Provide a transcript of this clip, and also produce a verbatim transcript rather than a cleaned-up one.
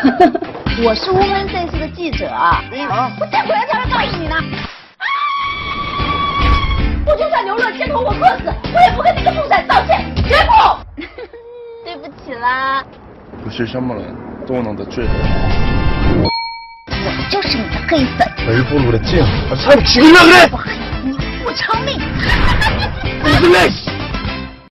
我是 Woman Sense 的记者啊，我再回来才会告诉你呢。我就算流落街头，我饿死，我也不跟那个兔崽道歉，绝不。对不起啦。 不是什么人都能的罪。 我就是你的黑粉。 没不如的劲，我操你几个月了！ 我恨你不偿命。 你是累死。